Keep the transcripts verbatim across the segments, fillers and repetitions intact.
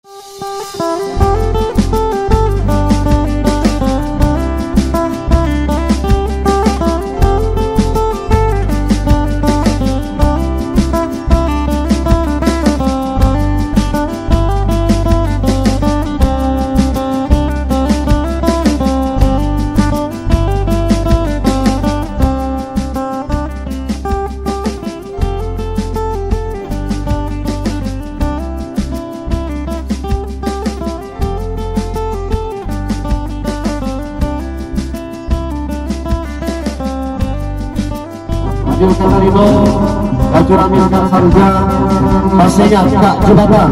Maju Katarino, Baju Ramilkan Sarja, pastinya Kak Jembatan,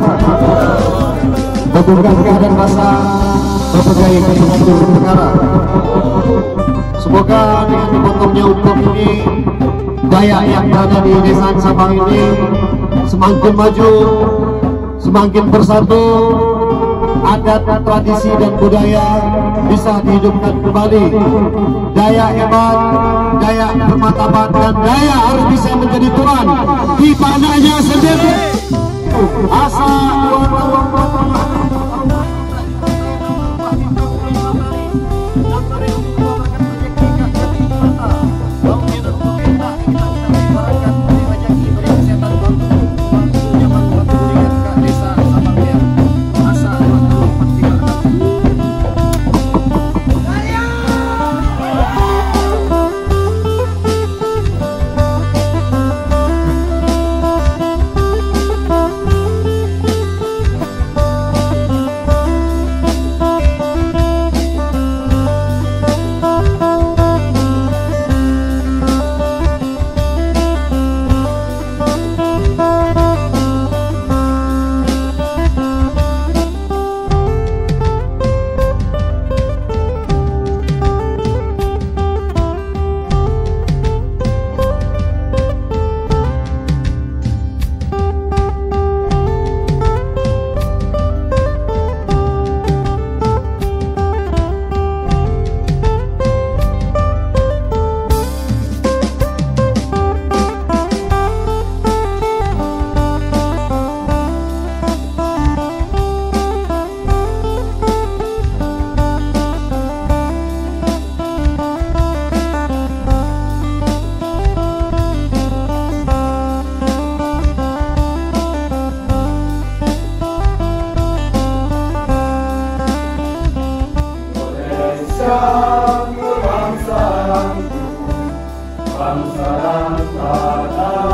Petugas Keadaan Masa, Pegawai Ketua Perkara. Semoga dengan dipotongnya hukum ini, daya yang ada di desa Sabang ini semakin maju, semakin bersatu, adat, tradisi dan budaya bisa dihidupkan kembali. Daya hebat, daya bermartabat, dan daya harus bisa menjadi tuan di panahnya sendiri. Asa bangsa dan tanah